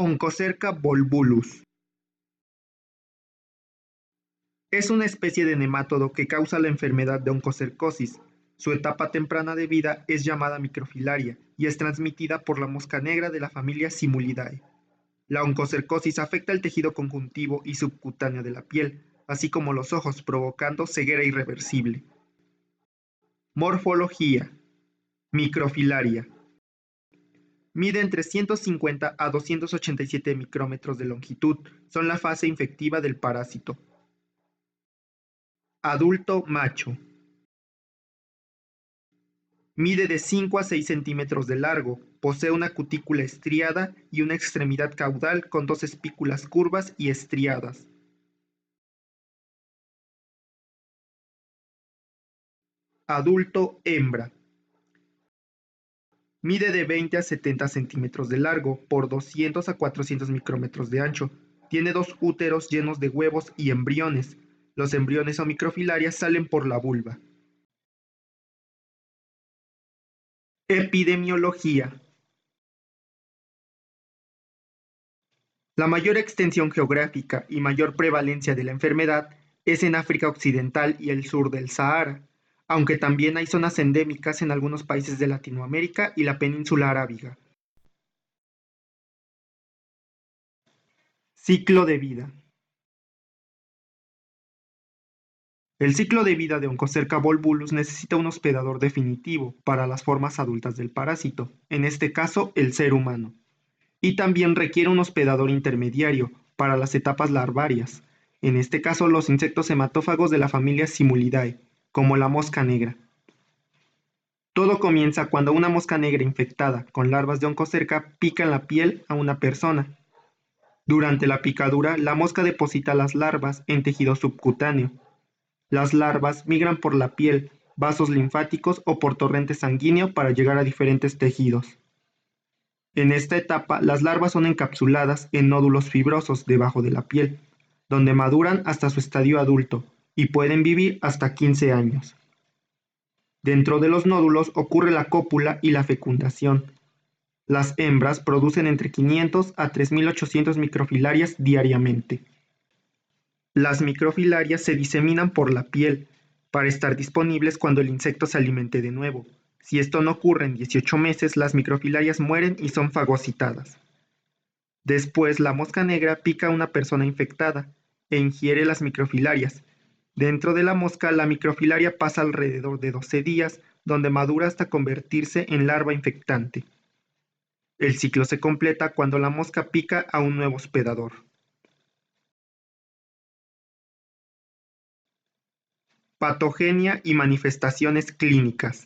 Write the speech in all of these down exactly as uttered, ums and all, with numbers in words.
Oncocerca volvulus. Es una especie de nemátodo que causa la enfermedad de oncocercosis. Su etapa temprana de vida es llamada microfilaria y es transmitida por la mosca negra de la familia Simulidae. La oncocercosis afecta el tejido conjuntivo y subcutáneo de la piel, así como los ojos, provocando ceguera irreversible. Morfología. Microfilaria. Mide entre ciento cincuenta a doscientos ochenta y siete micrómetros de longitud. Son la fase infectiva del parásito. Adulto macho. Mide de cinco a seis centímetros de largo, posee una cutícula estriada y una extremidad caudal con dos espículas curvas y estriadas. Adulto hembra. Mide de veinte a setenta centímetros de largo por doscientos a cuatrocientos micrómetros de ancho. Tiene dos úteros llenos de huevos y embriones. Los embriones o microfilarias salen por la vulva. Epidemiología. La mayor extensión geográfica y mayor prevalencia de la enfermedad es en África Occidental y el sur del Sahara, aunque también hay zonas endémicas en algunos países de Latinoamérica y la península arábiga. Ciclo de vida. El ciclo de vida de Oncocerca volvulus necesita un hospedador definitivo para las formas adultas del parásito, en este caso el ser humano, y también requiere un hospedador intermediario para las etapas larvarias, en este caso los insectos hematófagos de la familia Simulidae, como la mosca negra. Todo comienza cuando una mosca negra infectada con larvas de oncocerca pica en la piel a una persona. Durante la picadura, la mosca deposita las larvas en tejido subcutáneo. Las larvas migran por la piel, vasos linfáticos o por torrente sanguíneo para llegar a diferentes tejidos. En esta etapa, las larvas son encapsuladas en nódulos fibrosos debajo de la piel, donde maduran hasta su estadio adulto y pueden vivir hasta quince años. Dentro de los nódulos ocurre la cópula y la fecundación. Las hembras producen entre quinientos a tres mil ochocientos microfilarias diariamente. Las microfilarias se diseminan por la piel para estar disponibles cuando el insecto se alimente de nuevo. Si esto no ocurre en dieciocho meses, las microfilarias mueren y son fagocitadas. Después, la mosca negra pica a una persona infectada e ingiere las microfilarias. Dentro de la mosca, la microfilaria pasa alrededor de doce días, donde madura hasta convertirse en larva infectante. El ciclo se completa cuando la mosca pica a un nuevo hospedador. Patogenia y manifestaciones clínicas.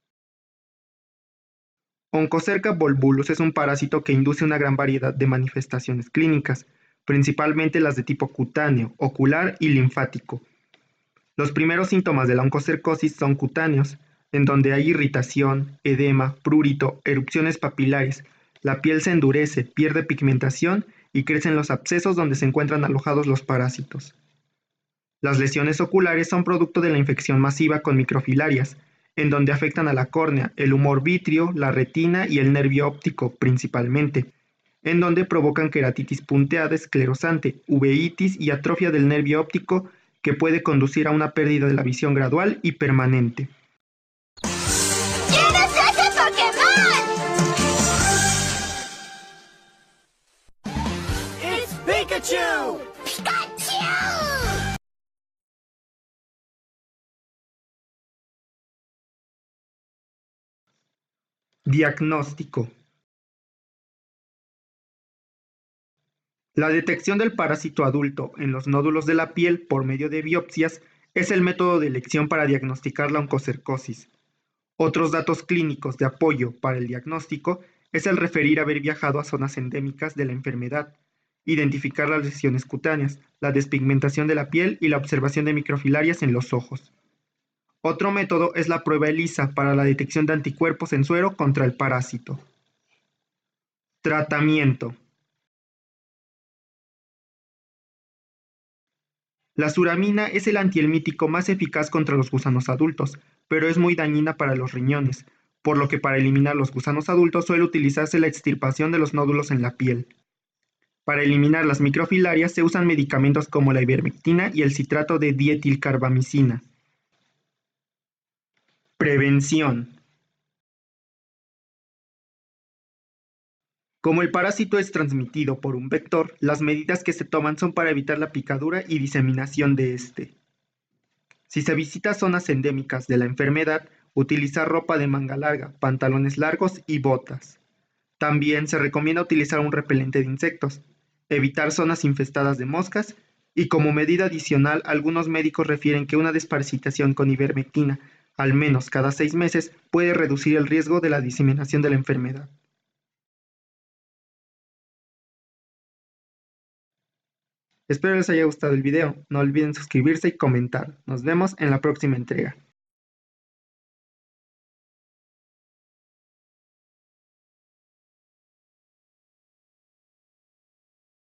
Oncocerca volvulus es un parásito que induce una gran variedad de manifestaciones clínicas, principalmente las de tipo cutáneo, ocular y linfático. Los primeros síntomas de la oncocercosis son cutáneos, en donde hay irritación, edema, prurito, erupciones papilares, la piel se endurece, pierde pigmentación y crecen los abscesos donde se encuentran alojados los parásitos. Las lesiones oculares son producto de la infección masiva con microfilarias, en donde afectan a la córnea, el humor vítreo, la retina y el nervio óptico principalmente, en donde provocan queratitis punteada esclerosante, uveitis y atrofia del nervio óptico que puede conducir a una pérdida de la visión gradual y permanente. ¿Quién es ese Pokémon? ¡Es Pikachu! ¡Pikachu! Diagnóstico. La detección del parásito adulto en los nódulos de la piel por medio de biopsias es el método de elección para diagnosticar la oncocercosis. Otros datos clínicos de apoyo para el diagnóstico es el referir haber viajado a zonas endémicas de la enfermedad, identificar las lesiones cutáneas, la despigmentación de la piel y la observación de microfilarias en los ojos. Otro método es la prueba ELISA para la detección de anticuerpos en suero contra el parásito. Tratamiento. La suramina es el antihelmíntico más eficaz contra los gusanos adultos, pero es muy dañina para los riñones, por lo que para eliminar los gusanos adultos suele utilizarse la extirpación de los nódulos en la piel. Para eliminar las microfilarias se usan medicamentos como la ivermectina y el citrato de dietilcarbamicina. Prevención. Como el parásito es transmitido por un vector, las medidas que se toman son para evitar la picadura y diseminación de este. Si se visita zonas endémicas de la enfermedad, utilizar ropa de manga larga, pantalones largos y botas. También se recomienda utilizar un repelente de insectos, evitar zonas infestadas de moscas y como medida adicional algunos médicos refieren que una desparasitación con ivermectina al menos cada seis meses puede reducir el riesgo de la diseminación de la enfermedad. Espero les haya gustado el video, no olviden suscribirse y comentar. Nos vemos en la próxima entrega.